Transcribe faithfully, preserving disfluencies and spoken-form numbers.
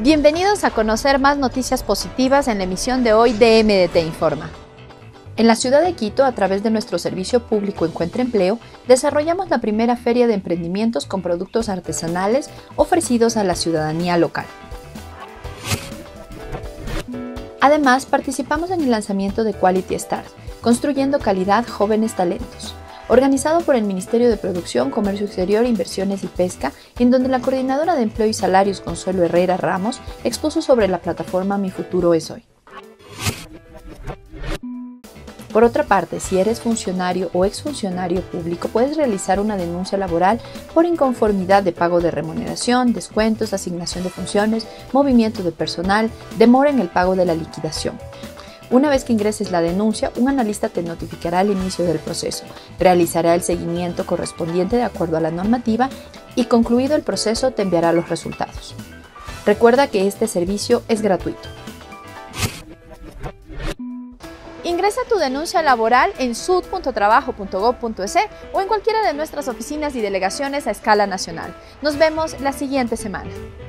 Bienvenidos a conocer más noticias positivas en la emisión de hoy de M D T Informa. En la ciudad de Quito, a través de nuestro servicio público Encuentra Empleo, desarrollamos la primera feria de emprendimientos con productos artesanales ofrecidos a la ciudadanía local. Además, participamos en el lanzamiento de Quality Stars, Construyendo Calidad Jóvenes Talentos, organizado por el Ministerio de Producción, Comercio Exterior, Inversiones y Pesca, en donde la coordinadora de Empleo y Salarios, Consuelo Herrera Ramos, expuso sobre la plataforma Mi Futuro es Hoy. Por otra parte, si eres funcionario o exfuncionario público, puedes realizar una denuncia laboral por inconformidad de pago de remuneración, descuentos, asignación de funciones, movimiento de personal, demora en el pago de la liquidación. Una vez que ingreses la denuncia, un analista te notificará el inicio del proceso, realizará el seguimiento correspondiente de acuerdo a la normativa y concluido el proceso te enviará los resultados. Recuerda que este servicio es gratuito. Ingresa tu denuncia laboral en sud punto trabajo punto gob punto es o en cualquiera de nuestras oficinas y delegaciones a escala nacional. Nos vemos la siguiente semana.